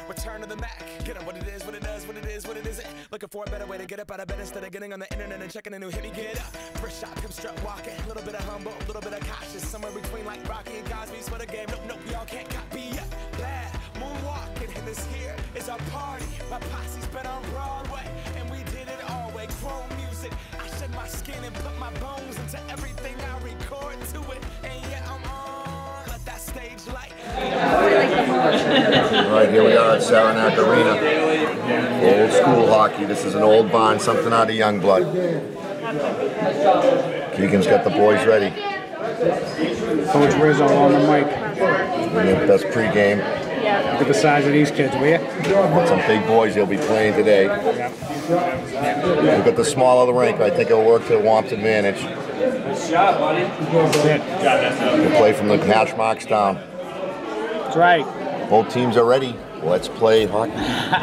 Return to the Mac. Get up what it is, what it does, what it is, what it isn't. Looking for a better way to get up out of bed instead of getting on the internet and checking a new hit. Me get up. First shot, hip strut walking. A little bit of humble, a little bit of cautious. Somewhere between like Rocky and Cosby's for the game. Nope, nope, y'all can't copy up. Bad moonwalking, and this here is our party. My posse's been on Broadway, and we did it all way. Chrome music. I shed my skin and put my bones into everything I record to it. And yeah, I'm on. Let that stage light. All right, here we are at Saranac Arena. Old school hockey. This is an old bond, something out of Youngblood. Keegan's got the boys ready. Coach Rizzo on the mic. That's pregame. Look at the size of these kids, will you? Some big boys they'll be playing today. Look at the small of the rink. I think it'll work to Wamp's advantage. Good shot, buddy. We'll play from the hash marks down. That's right. Both teams are ready. Let's play hockey.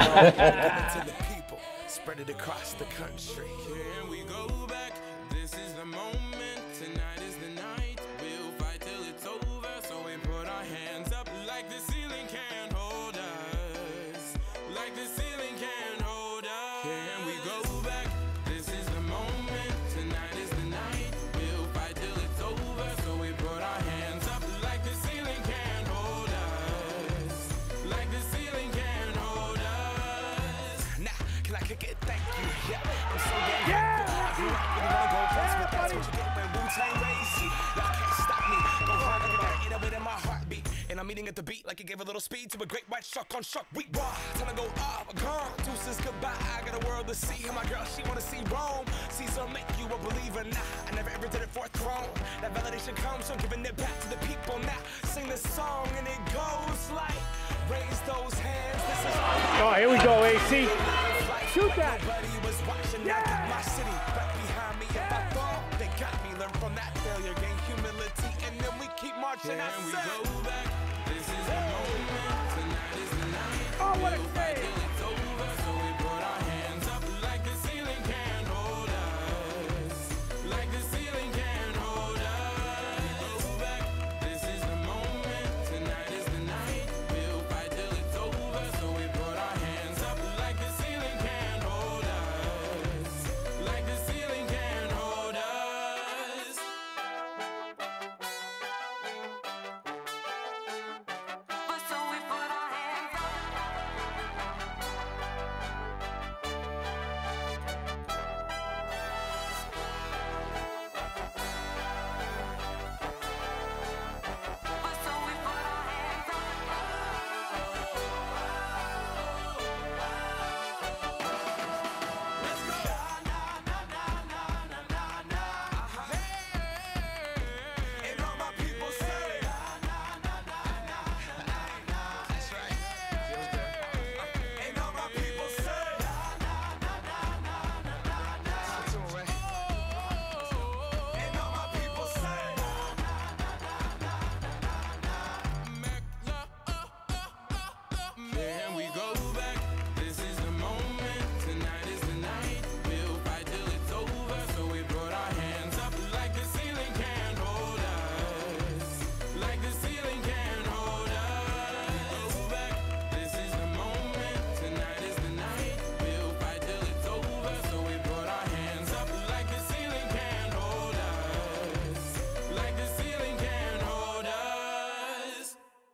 To the people, spread it across the country. Here we go back. This is the moment. Tonight is the night. We'll fight till it's over. So we put our hands up like the ceiling can't hold us. Like the ceiling can't hold us. Here we go back. This is the moment. Tonight is the night. We'll fight till it's over. So we put our hands up like the ceiling can't hold us. Like the ceiling can't hold us. Nah, can I kick it? Thank you. Yeah, I'm so damn happy. You not really wanna go close, but that's what you get when Wu-Tang raised you. Y'all can't stop me. Go hard, everybody in it within my heartbeat. And I'm eating at the beat like it gave a little speed to a great white shark on shark. We raw, time to go off, gone. Deuces goodbye. I got a world to see. And my girl, she wanna see Rome. Caesar make you a believer. Nah, I never ever did it for a throne. That validation comes from giving it back to the people. Now sing this song and it goes like, raise those hands. This is all. Oh, here we go, AC. Shoot that. Nobody was watching. I got my city right behind me. If I fall, they got me. Learn from that failure, gain humility, and then we keep marching. I We said, go back. This is the moment. Tonight is the night. Oh, what a We'll fight save. till it's over. So we put our hands up like the ceiling can't hold us. Like the ceiling can't hold us. We go back. This is the moment. Tonight is the night. We'll fight till it's over. So we put our hands up like the ceiling can't hold us. Like the ceiling can't hold us. But so we put our hands up. But so we put our hands and all my people say, that's right. Feels good. And all my people say, listen to 'em, right? And all my people say, Here we go back. This is the moment. Tonight is the night. We'll fight till it's over. So we put our hands up like the ceiling can't hold us. Like the ceiling can't hold us. We go back. This is the moment. Tonight is the night. We'll fight till it's over. So we put our hands up like the ceiling can't hold us. Like the ceiling can't hold us.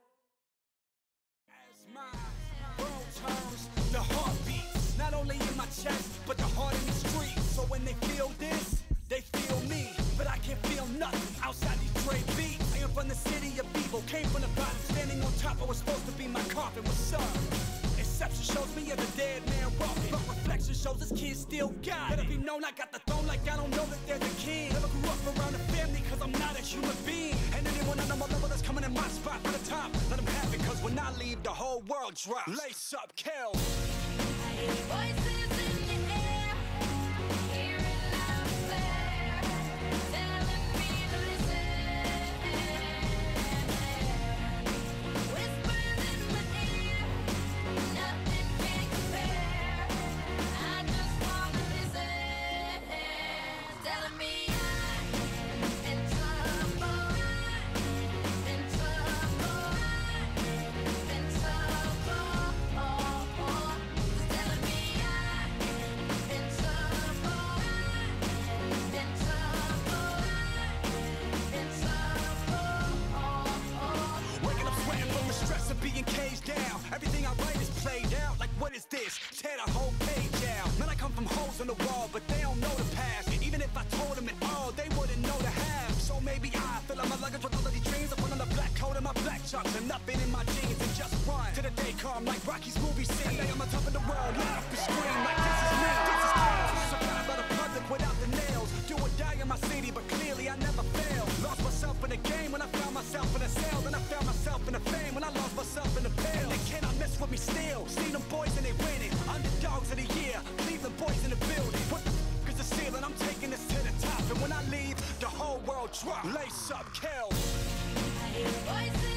as my world turns, the heart beats, not only in my chest, but the heart in the street. So when they feel this, they feel me. But I can't feel nothing outside these Dre beats. I am from the city of evil, came from the bottom, standing on top. I was supposed to be my coffin. What's up? Inception shows me as a dead man walking, but reflection shows this kid still got it. Let it be known I got the throne like I don't know that there's a king. Never grew up around a family cause I'm not a human being. And anyone on my level that's coming in my spot for the top, let them have it cause when I leave the whole world drops. Lace up, kill. Voices in the air, hearing loud and clear, telling me to listen. Whispers in my ear, nothing can compare. I just wanna listen, telling me I'm in trouble, in trouble, in trouble. pages, tear the whole page out. Man, I come from holes in the wall, but they don't know the past. Even if I told them it all, they wouldn't know the half. So maybe I fill up my luggage with all of these dreams. I put on a black coat and my black chucks and nothing in my jeans and just run to the day come like Rocky's movie scene. And they on the top of the world, laugh and scream like this is me, this is chaos. Survived by the public without the nails. Do or die in my city, but clearly I never failed. Lost myself in the game when I found myself in a cell. Then I found myself in the fame when I lost myself in the pale. And they cannot mess with me still. See them boys and they winning. Underdogs of the year, Cleveland boys in the building. What the f is the ceiling? I'm taking this to the top. And when I leave, the whole world drop. Lace up, kills. I hear voices.